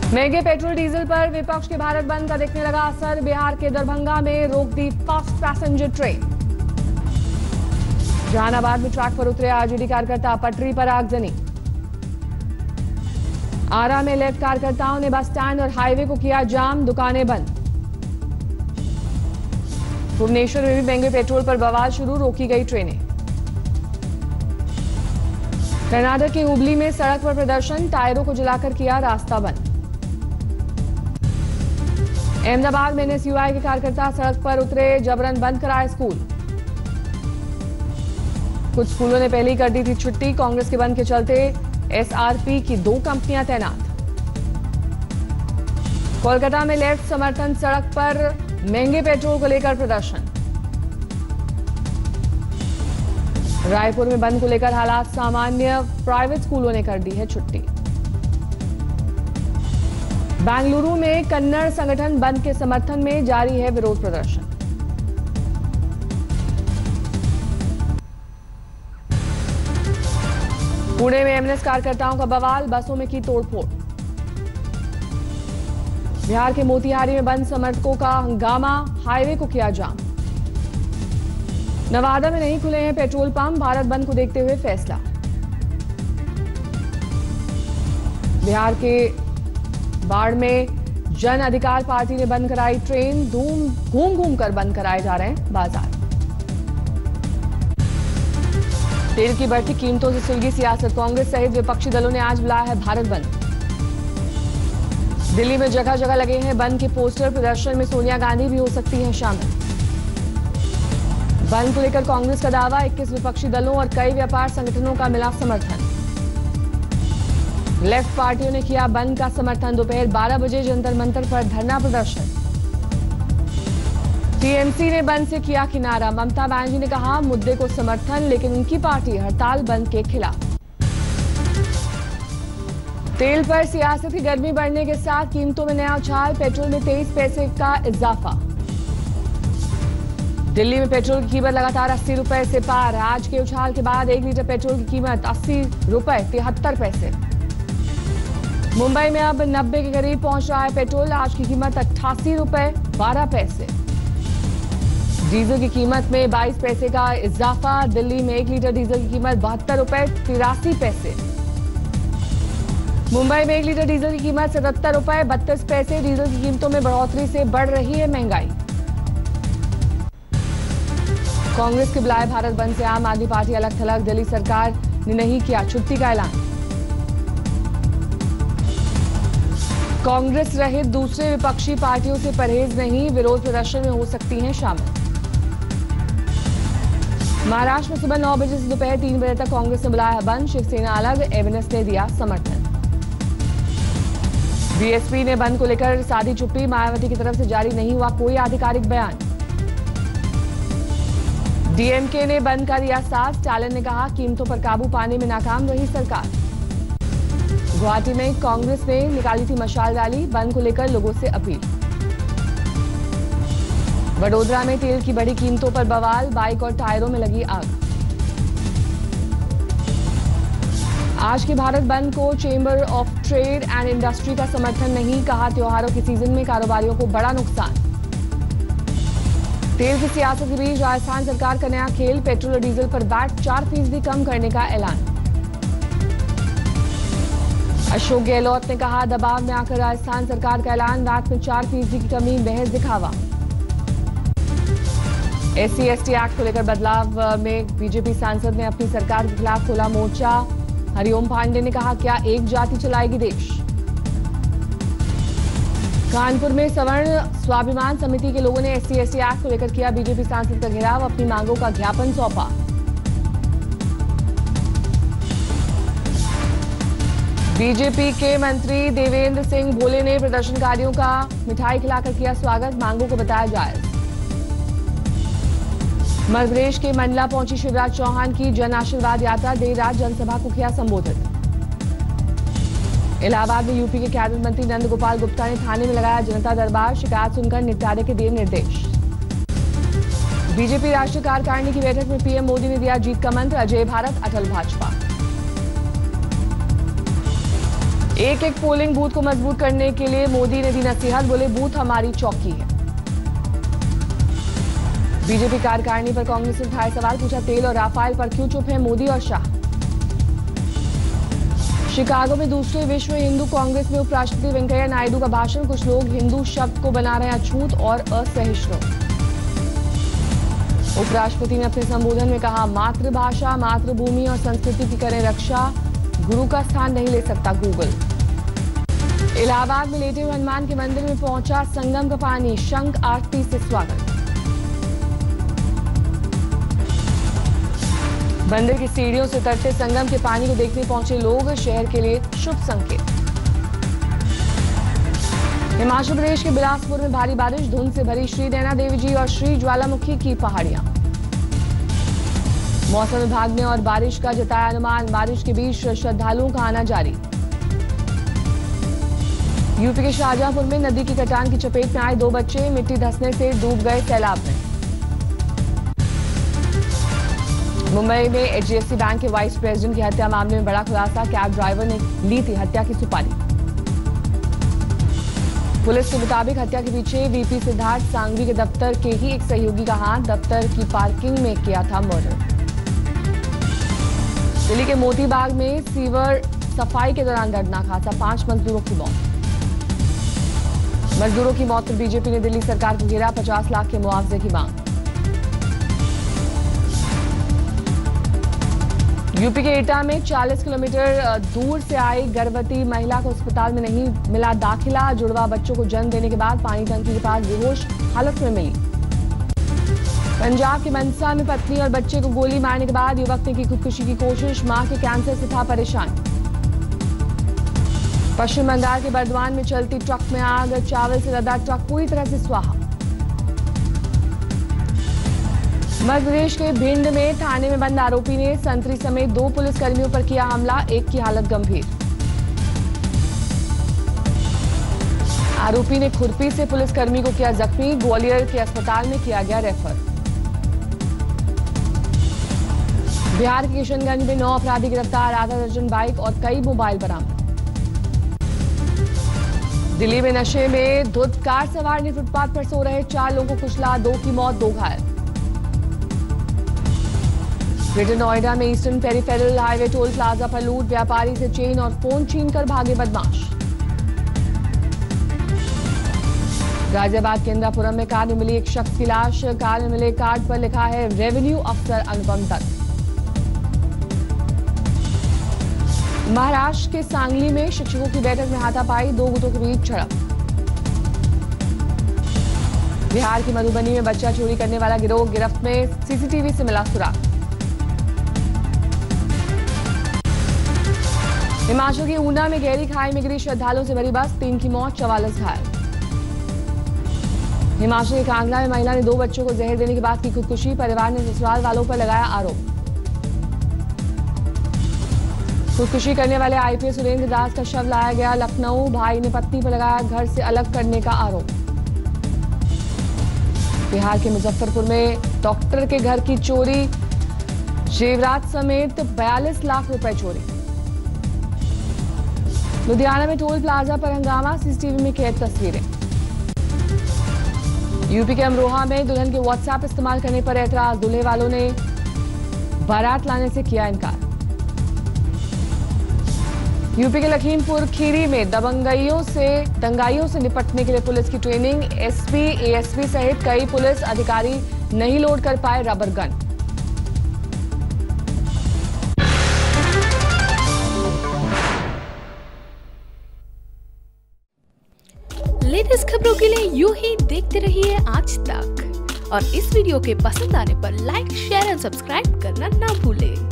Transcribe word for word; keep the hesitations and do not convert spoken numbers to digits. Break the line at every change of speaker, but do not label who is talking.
महंगे petrol diesel पर विपक्ष के भारत बंद का दिखने लगा असर। बिहार के दरभंगा में रोक दी फास्ट पैसेंजर ट्रेन। जहानाबाद में ट्रैक पर उतरे आरजेडी कार्यकर्ता, पटरी पर आगजनी। आरा में लेफ्ट कार्यकर्ताओं ने बस स्टैंड और हाईवे को किया जाम, दुकानें बंद। भुवनेश्वर में भी महंगे पेट्रोल पर बवाल शुरू, रोकी गई ट्रेनें। कर्नाटक के हुबली में सड़क पर प्रदर्शन, टायरों को जलाकर किया रास्ता बंद। अहमदाबाद में एनएसयूआई के कार्यकर्ता सड़क पर उतरे, जबरन बंद कराए स्कूल। कुछ स्कूलों ने पहले ही कर दी थी छुट्टी। कांग्रेस के बंद के चलते एसआरपी की दो कंपनियां तैनात। कोलकाता में लेफ्ट समर्थन सड़क पर महंगे पेट्रोल को लेकर प्रदर्शन। रायपुर में बंद को लेकर हालात सामान्य, प्राइवेट स्कूलों ने कर दी है छुट्टी। बेंगलुरु में कन्नड़ संगठन बंद के समर्थन में जारी है विरोध प्रदर्शन। पुणे में एमएनएस कार्यकर्ताओं का बवाल, बसों में की तोड़फोड़। बिहार के मोतिहारी में बंद समर्थकों का हंगामा, हाईवे को किया जाम। नवादा में नहीं खुले हैं पेट्रोल पंप, भारत बंद को देखते हुए फैसला। बिहार के बाढ़ में जन अधिकार पार्टी ने बंद कराई ट्रेन, धूम घूम घूम कर बंद कराए जा रहे हैं बाजार। तेल की बढ़ती कीमतों से सुलगी सियासत, कांग्रेस सहित विपक्षी दलों ने आज बुलाया है भारत बंद। दिल्ली में जगह जगह लगे हैं बंद के पोस्टर, प्रदर्शन में सोनिया गांधी भी हो सकती हैं शामिल। बंद को लेकर कांग्रेस का दावा, इक्कीस विपक्षी दलों और कई व्यापार संगठनों का मिला समर्थन। लेफ्ट पार्टियों ने किया बंद का समर्थन, दोपहर बारह बजे जंतर मंतर पर धरना प्रदर्शन। टीएमसी ने बंद से किया किनारा, ममता बनर्जी ने कहा मुद्दे को समर्थन, लेकिन उनकी पार्टी हड़ताल बंद के खिलाफ। तेल पर सियासत की गर्मी बढ़ने के साथ कीमतों में नया उछाल, पेट्रोल में तेईस पैसे का इजाफा। दिल्ली में पेट्रोल की कीमत लगातार अस्सी रुपए से पार। आज के उछाल के बाद एक लीटर पेट्रोल की कीमत अस्सी रुपए तिहत्तर पैसे। मुंबई में अब नब्बे के करीब पहुंच रहा है पेट्रोल, आज की कीमत अट्ठासी रुपए बारह पैसे। डीजल की कीमत में बाईस पैसे का इजाफा। दिल्ली में एक लीटर डीजल की कीमत बहत्तर रुपए तिरासी पैसे। मुंबई में एक लीटर डीजल की कीमत सतहत्तर रुपए बत्तीस पैसे। डीजल की कीमतों में बढ़ोतरी से बढ़ रही है महंगाई। कांग्रेस के बुलाए भारत बंद से आम आदमी पार्टी अलग थलग, दिल्ली सरकार ने नहीं किया छुट्टी का ऐलान। कांग्रेस रहित दूसरे विपक्षी पार्टियों से परहेज नहीं, विरोध प्रदर्शन में हो सकती हैं शामिल। महाराष्ट्र में सुबह नौ बजे से दोपहर तीन बजे तक कांग्रेस ने बुलाया बंद, शिवसेना अलग, एमएनएस ने दिया समर्थन। बीएसपी ने बंद को लेकर साधी चुप्पी, मायावती की तरफ से जारी नहीं हुआ कोई आधिकारिक बयान। डीएमके ने बंद का दिया साथ, स्टालिन ने कहा कीमतों पर काबू पाने में नाकाम रही सरकार। गुवाहाटी में कांग्रेस ने निकाली थी मशाल रैली, बंद को लेकर लोगों से अपील। वडोदरा में तेल की बढ़ी कीमतों पर बवाल, बाइक और टायरों में लगी आग। आज के भारत बंद को chamber of trade and industry का समर्थन नहीं, कहा त्योहारों के सीजन में कारोबारियों को बड़ा नुकसान। तेल की सियासत के बीच राजस्थान सरकार का नया खेल, पेट्रोल और डीजल पर वैट चार फीसदी कम करने का ऐलान। अशोक गहलोत ने कहा दबाव में आकर राजस्थान सरकार का ऐलान, वैट में चार फीसदी की कमी महज दिखावा। एससी एसटी एक्ट को लेकर बदलाव में बीजेपी सांसद ने अपनी सरकार के खिलाफ खोला मोर्चा। हरिओम पांडे ने कहा क्या एक जाति चलाएगी देश। कानपुर में सवर्ण स्वाभिमान समिति के लोगों ने एससी एसटी एक्ट को लेकर किया बीजेपी सांसद का घेराव, अपनी मांगों का ज्ञापन सौंपा। बीजेपी के मंत्री देवेंद्र सिंह भोले ने प्रदर्शनकारियों का मिठाई खिलाकर किया स्वागत, मांगों को बताया जायज। मध्य प्रदेश के मंडला पहुंची शिवराज चौहान की जन आशीर्वाद यात्रा, देर रात जनसभा को किया संबोधित। इलाहाबाद में यूपी के कैबिनेट मंत्री नंद गोपाल गुप्ता ने थाने में लगाया जनता दरबार, शिकायत सुनकर निपटारे के दिए निर्देश। बीजेपी राष्ट्रीय कार्यकारिणी की बैठक में पीएम मोदी ने दिया जीत का मंत्र, अजय भारत अटल भाजपा। एक एक पोलिंग बूथ को मजबूत करने के लिए मोदी ने दी नसीहत, बोले बूथ हमारी चौकी है। बीजेपी कार्यकारिणी पर कांग्रेस ने उठाए सवाल, पूछा तेल और राफेल पर क्यों चुप है मोदी और शाह। शिकागो में दूसरे विश्व हिंदू कांग्रेस में उपराष्ट्रपति वेंकैया नायडू का भाषण, कुछ लोग हिंदू शब्द को बना रहे हैं अछूत और असहिष्णु। उपराष्ट्रपति ने अपने संबोधन में कहा, मातृभाषा, मातृभूमि और संस्कृति की करें रक्षा, गुरु का स्थान नहीं ले सकता गूगल। इलाहाबाद में लेटे हुए हनुमान के मंदिर में पहुंचा संगम का पानी, शंख आरती से स्वागत। बंदर की सीढ़ियों से उतरते संगम के पानी को देखने पहुंचे लोग, शहर के लिए शुभ संकेत। हिमाचल प्रदेश के बिलासपुर में भारी बारिश, धुंध से भरी श्री नैना देवी जी और श्री ज्वालामुखी की पहाड़ियां। मौसम विभाग ने और बारिश का जताया अनुमान, बारिश के बीच श्रद्धालुओं का आना जारी। यूपी के शाहजहांपुर में नदी की कटान की चपेट में आए दो बच्चे, मिट्टी धंसने से डूब गए सैलाब में। मुंबई में H D F C bank के वाइस प्रेसिडेंट की हत्या मामले में बड़ा खुलासा, कैब ड्राइवर ने ली थी हत्या की सुपारी। पुलिस के मुताबिक हत्या के पीछे वीपी सिद्धार्थ सांघवी के दफ्तर के ही एक सहयोगी का हाथ, दफ्तर की पार्किंग में किया था मर्डर। दिल्ली के मोती बाग में सीवर सफाई के दौरान दर्दनाक हादसा, पांच मजदूरों की मौत। मजदूरों की मौत पर बीजेपी ने दिल्ली सरकार को घेरा, पचास लाख के मुआवजे की मांग। यूपी के एटा में चालीस किलोमीटर दूर से आई गर्भवती महिला को अस्पताल में नहीं मिला दाखिला, जुड़वा बच्चों को जन्म देने के बाद पानी टंकी के पास बेहोश हालत में मिली। पंजाब के मनसा में पत्नी और बच्चे को गोली मारने के बाद युवक ने की खुदकुशी की कोशिश, मां के कैंसर से था परेशान। पश्चिम बंगाल के बर्दवान में चलती ट्रक में आग, चावल से लदा ट्रक पूरी तरह से स्वाहा। मध्य प्रदेश के भिंड में थाने में बंद आरोपी ने संतरी समेत दो पुलिसकर्मियों पर किया हमला, एक की हालत गंभीर। आरोपी ने खुरपी से पुलिसकर्मी को किया जख्मी, ग्वालियर के अस्पताल में किया गया रेफर। बिहार के किशनगंज में नौ अपराधी गिरफ्तार, आधा दर्जन बाइक और कई मोबाइल बरामद। दिल्ली में नशे में धुत कार सवार ने फुटपाथ पर सो रहे चार लोगों को कुचला, दो की मौत, दो घायल। ग्रेटर नोएडा में eastern peripheral highway toll plaza पर लूट, व्यापारी से चेन और फोन छीनकर भागे बदमाश। गाजियाबाद के इंद्रापुरम में कार में मिली एक शख्स की लाश, कार में मिले कार्ड पर लिखा है रेवेन्यू अफसर अनुपम दत्त। महाराष्ट्र के सांगली में शिक्षकों की बैठक में हाथापाई, दो गुटों के बीच झड़प। बिहार की मधुबनी में बच्चा चोरी करने वाला गिरोह गिरफ्त में, सीसीटीवी से मिला सुराग। हिमाचल के ऊना में गहरी खाई में गिरी श्रद्धालुओं से भरी बस, तीन की मौत, चवालीस घायल। हिमाचल के कांगड़ा में महिला ने दो बच्चों को जहर देने के बाद की खुदकुशी, परिवार ने ससुराल वालों पर लगाया आरोप। खुदकुशी करने वाले आईपीएस सुरेंद्र दास का शव लाया गया लखनऊ, भाई ने पत्नी पर लगाया घर से अलग करने का आरोप। बिहार के मुजफ्फरपुर में डॉक्टर के घर की चोरी, जेवरात समेत बयालीस लाख रुपए चोरी। लुधियाना में टोल प्लाजा पर हंगामा, सीसीटीवी में कैद तस्वीरें। यूपी के अमरोहा में दुल्हन के व्हाट्सएप इस्तेमाल करने पर एतराज, दूल्हे वालों ने बारात लाने से किया इनकार। यूपी के लखीमपुर खीरी में दबंगइयों से दंगाइयों से निपटने के लिए पुलिस की ट्रेनिंग, एसपी, एएसपी सहित कई पुलिस अधिकारी नहीं लोड कर पाए रबर गन।
लेटेस्ट खबरों के लिए यूं ही देखते रहिए आज तक और इस वीडियो के पसंद आने पर लाइक, शेयर और सब्सक्राइब करना ना भूलें।